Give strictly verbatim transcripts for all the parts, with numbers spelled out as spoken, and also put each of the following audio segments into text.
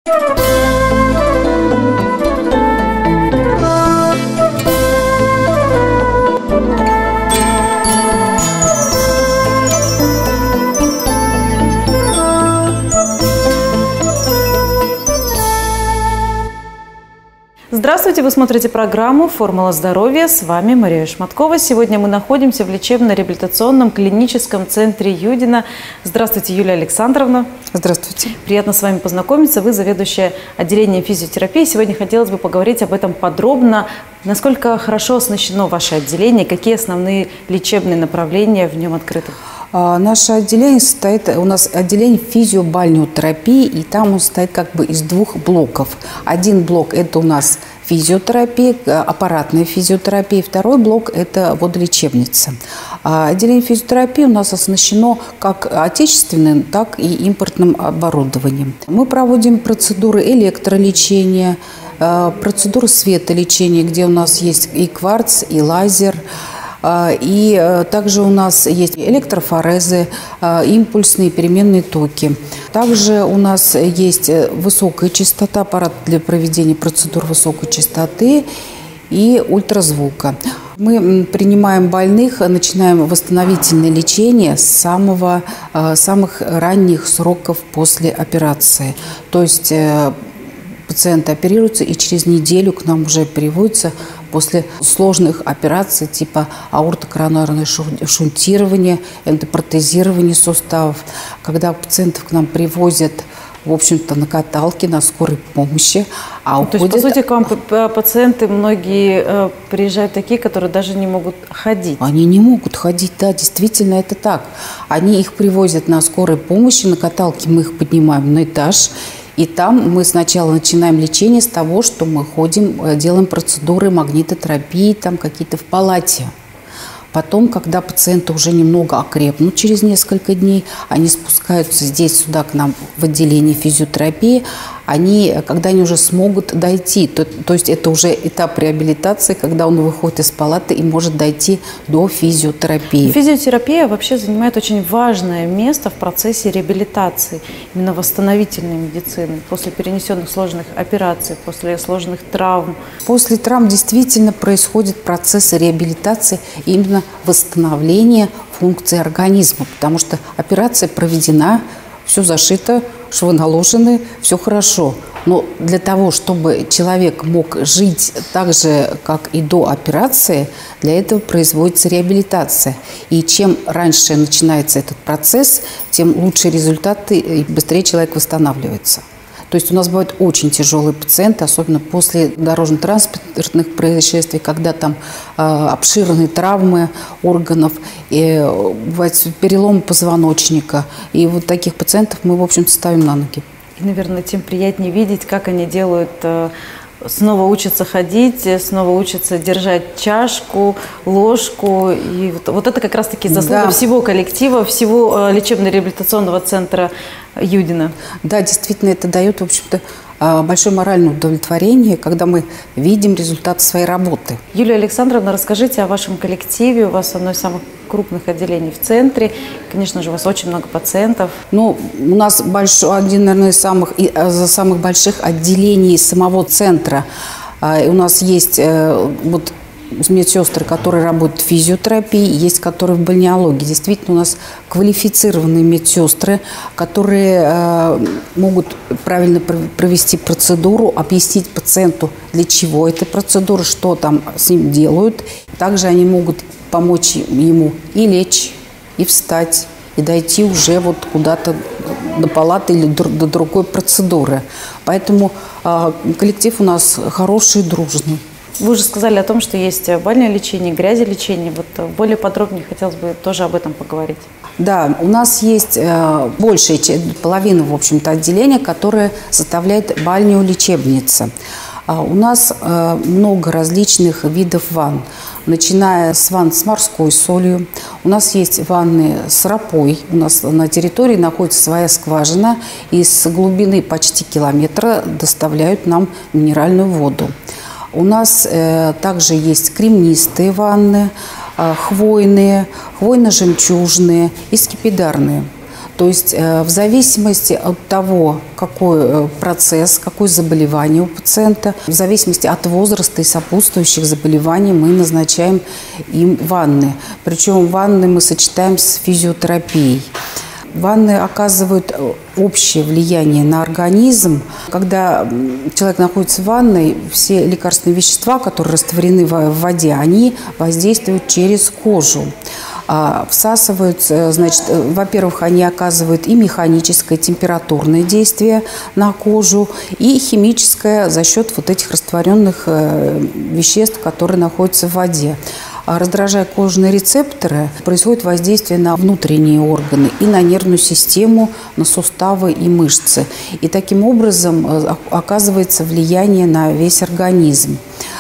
Здравствуйте! Вы смотрите программу «Формула здоровья». С вами Мария Шматкова. Сегодня мы находимся в лечебно-реабилитационном клиническом центре Юдино. Здравствуйте, Юлия Александровна. Здравствуйте. Приятно с вами познакомиться. Вы заведующая отделением физиотерапии. Сегодня хотелось бы поговорить об этом подробно. Насколько хорошо оснащено ваше отделение? Какие основные лечебные направления в нем открыты? Наше отделение состоит, у нас отделение физиобальнеотерапии, и там он состоит как бы из двух блоков. Один блок – это у нас физиотерапия, аппаратная физиотерапия, второй блок – это водолечебница. Отделение физиотерапии у нас оснащено как отечественным, так и импортным оборудованием. Мы проводим процедуры электролечения, процедуры светолечения, где у нас есть и кварц, и лазер. И также у нас есть электрофорезы, импульсные переменные токи. Также у нас есть высокая частота, аппарат для проведения процедур высокой частоты и ультразвука. Мы принимаем больных, начинаем восстановительное лечение с самого, самых ранних сроков после операции. То есть пациенты оперируются, и через неделю к нам уже переводятся после сложных операций типа аортокоронарное шунтирование, эндопротезирование суставов. Когда пациентов к нам привозят, в общем-то, на каталке, на скорой помощи. А То есть, по сути, к вам пациенты многие э, приезжают такие, которые даже не могут ходить? Они не могут ходить, да, действительно, это так. Они их привозят на скорой помощи, на каталке мы их поднимаем на этаж. И там мы сначала начинаем лечение с того, что мы ходим, делаем процедуры магнитотерапии, там какие-то в палате. Потом, когда пациенты уже немного окрепнут через несколько дней, они спускаются здесь, сюда, к нам в отделение физиотерапии. Они, когда они уже смогут дойти, то, то есть это уже этап реабилитации, когда он выходит из палаты и может дойти до физиотерапии. Физиотерапия вообще занимает очень важное место в процессе реабилитации, именно восстановительной медицины, после перенесенных сложных операций, после сложных травм. После травм действительно происходит процесс реабилитации, именно восстановления функции организма, потому что операция проведена, все зашито, швы наложены, все хорошо. Но для того, чтобы человек мог жить так же, как и до операции, для этого производится реабилитация. И чем раньше начинается этот процесс, тем лучше результаты и быстрее человек восстанавливается. То есть у нас бывают очень тяжелые пациенты, особенно после дорожно-транспортных происшествий, когда там э, обширные травмы органов, и, бывает перелом позвоночника. И вот таких пациентов мы, в общем-то, ставим на ноги. И, наверное, тем приятнее видеть, как они делают... Э, снова учатся ходить, снова учатся держать чашку, ложку. И вот, вот это как раз-таки заслуга да. всего коллектива, всего э, лечебно-реабилитационного центра Юдино. Да, действительно, это дает, в общем-то, большое моральное удовлетворение, когда мы видим результат своей работы. Юлия Александровна, расскажите о вашем коллективе. У вас одно из самых крупных отделений в центре. Конечно же, у вас очень много пациентов. Ну, у нас большой, один, наверное, из самых, из самых больших отделений самого центра. У нас есть вот медсестры, которые работают в физиотерапии, есть которые в бальнеологии. Действительно, у нас квалифицированные медсестры, которые э, могут правильно провести процедуру, объяснить пациенту, для чего эта процедура, что там с ним делают. Также они могут помочь ему и лечь, и встать, и дойти уже вот куда-то до палаты или до другой процедуры. Поэтому э, коллектив у нас хороший, дружный. Вы уже сказали о том, что есть бальное лечение, грязелечение. Вот более подробнее хотелось бы тоже об этом поговорить. Да, у нас есть э, большая половина, в общем-то, отделения, которое составляет бальнеолечебница. А у нас э, много различных видов ванн, начиная с ванн с морской солью. У нас есть ванны с ропой. У нас на территории находится своя скважина, и с глубины почти километра доставляют нам минеральную воду. У нас э, также есть кремнистые ванны, э, хвойные, хвойно-жемчужные и скипидарные. То есть в зависимости от того, какой процесс, какое заболевание у пациента, в зависимости от возраста и сопутствующих заболеваний мы назначаем им ванны. Причем ванны мы сочетаем с физиотерапией. Ванны оказывают общее влияние на организм. Когда человек находится в ванной, все лекарственные вещества, которые растворены в воде, они воздействуют через кожу. Всасываются, значит, во-первых, они оказывают и механическое, температурное действие на кожу, и химическое за счет вот этих растворенных веществ, которые находятся в воде. Раздражая кожные рецепторы, происходит воздействие на внутренние органы и на нервную систему, на суставы и мышцы. И таким образом оказывается влияние на весь организм.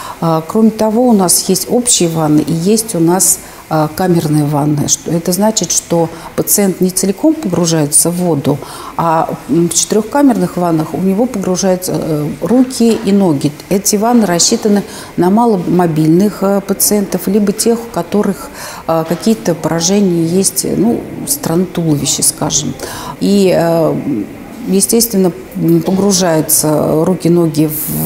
Кроме того, у нас есть общие ванны и есть у нас камерные ванны. Это значит, что пациент не целиком погружается в воду, а в четырехкамерных ваннах у него погружаются руки и ноги. Эти ванны рассчитаны на маломобильных пациентов, либо тех, у которых какие-то поражения есть, ну, стороны туловища, скажем. И, естественно, погружаются руки, ноги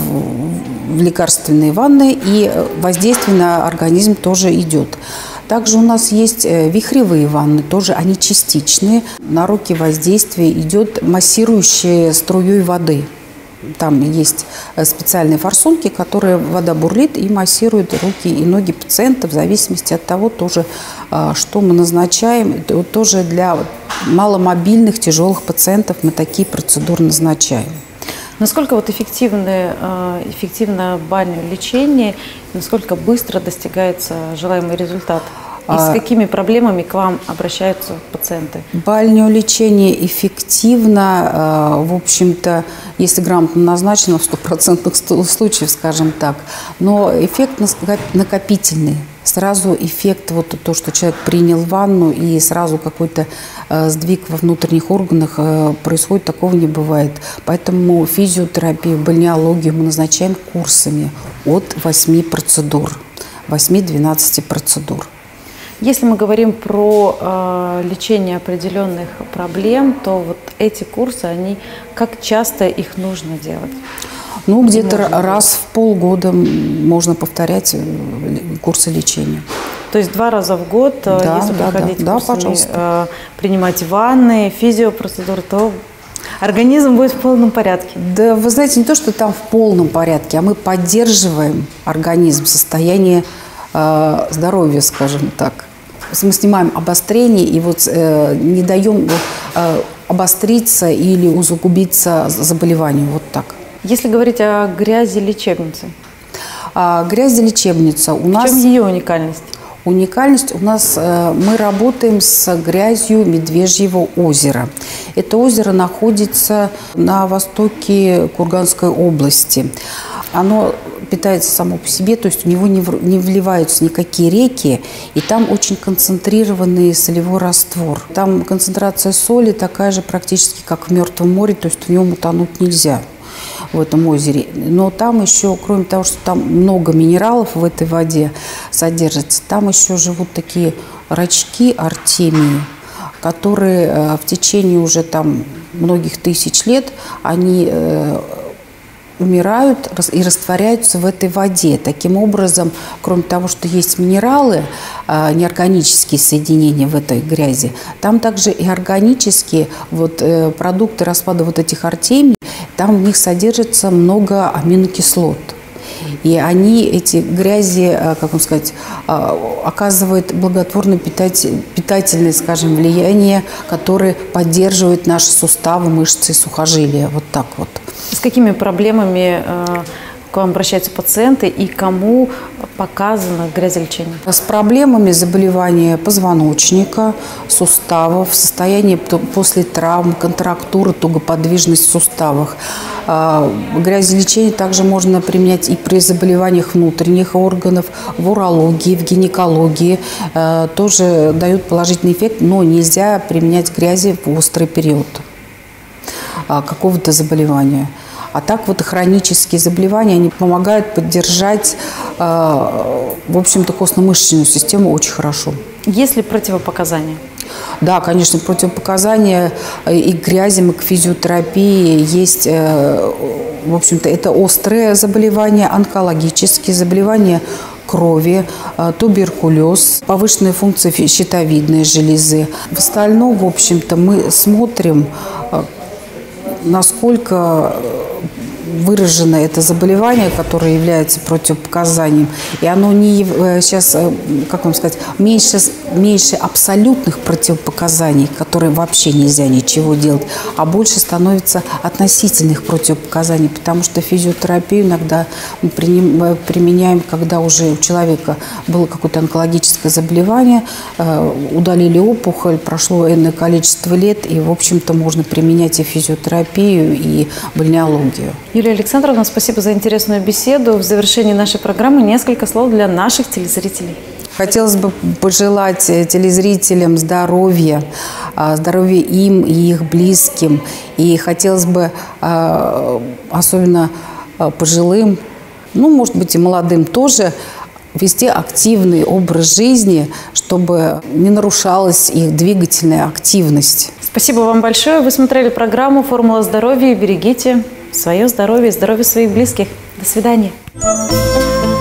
в, в лекарственные ванны, и воздействие на организм тоже идет. Также у нас есть вихревые ванны, тоже они частичные. На руки воздействие идет массирующей струей воды. Там есть специальные форсунки, которые вода бурлит и массирует руки и ноги пациента в зависимости от того, тоже, что мы назначаем. Тоже для маломобильных, тяжелых пациентов мы такие процедуры назначаем. Насколько вот эффективны, эффективно бальное лечение, насколько быстро достигается желаемый результат? И с какими проблемами к вам обращаются пациенты? Бальное лечение эффективно, в общем-то, если грамотно назначено, в стопроцентных случаях, скажем так. Но эффект накопительный. Сразу эффект, вот то, что человек принял ванну, и сразу какой-то э, сдвиг во внутренних органах э, происходит, такого не бывает. Поэтому физиотерапию, бальнеологию мы назначаем курсами от восьми процедур, восьми-двенадцати процедур. Если мы говорим про э, лечение определенных проблем, то вот эти курсы, они, как часто их нужно делать? Ну, где-то раз в полгода можно повторять курсы лечения. То есть два раза в год, да, если да, проходить да, курсами, да, принимать ванны, физиопроцедуры, то организм будет в полном порядке? Да, вы знаете, не то, что там в полном порядке, а мы поддерживаем организм в состоянии э, здоровья, скажем так. Мы снимаем обострение и вот э, не даем э, обостриться или усугубиться заболеванию. Вот так. Если говорить о грязи лечебницы? А, грязи лечебница у нас... В чем ее уникальность? Уникальность у нас, э, мы работаем с грязью Медвежьего озера. Это озеро находится на востоке Курганской области. Оно питается само по себе, то есть у него не, в, не вливаются никакие реки, и там очень концентрированный солевой раствор. Там концентрация соли такая же практически, как в Мертвом море, то есть в нем утонуть нельзя. В этом озере. Но там еще, кроме того, что там много минералов в этой воде содержится, там еще живут такие рачки артемии, которые в течение уже там многих тысяч лет, они э, умирают и растворяются в этой воде. Таким образом, кроме того, что есть минералы, э, неорганические соединения в этой грязи, там также и органические вот, э, продукты распада вот этих артемий. Там в них содержится много аминокислот. И они, эти грязи, как вам сказать, оказывают благотворное питательное, скажем, влияние, которое поддерживает наши суставы, мышцы и сухожилия. Вот так вот. С какими проблемами к вам обращаются пациенты и кому показано грязелечение? С проблемами заболевания позвоночника, суставов, состояние после травм, контрактуры, тугоподвижность в суставах. Грязелечение также можно применять и при заболеваниях внутренних органов, в урологии, в гинекологии. Тоже дают положительный эффект, но нельзя применять грязи в острый период какого-то заболевания. А так вот хронические заболевания, они помогают поддержать, э, в общем-то, костно-мышечную систему очень хорошо. Есть ли противопоказания? Да, конечно, противопоказания и к грязям, и к физиотерапии есть, в общем-то, это острые заболевания, онкологические заболевания крови, туберкулез, повышенные функции щитовидной железы. В остальном, в общем-то, мы смотрим, насколько выражено это заболевание, которое является противопоказанием, и оно не сейчас, как вам сказать, меньше, меньше абсолютных противопоказаний, которые вообще нельзя ничего делать, а больше становится относительных противопоказаний, потому что физиотерапию иногда мы применяем, когда уже у человека было какое-то онкологическое заболевание, удалили опухоль, прошло энное количество лет, и, в общем-то, можно применять и физиотерапию, и бальнеологию. Юлия Александровна, спасибо за интересную беседу. В завершении нашей программы несколько слов для наших телезрителей. Хотелось бы пожелать телезрителям здоровья, здоровья им и их близким. И хотелось бы особенно пожилым, ну, может быть, и молодым тоже, вести активный образ жизни, чтобы не нарушалась их двигательная активность. Спасибо вам большое. Вы смотрели программу «Формула здоровья». Берегите свое здоровье и здоровье своих близких. До свидания.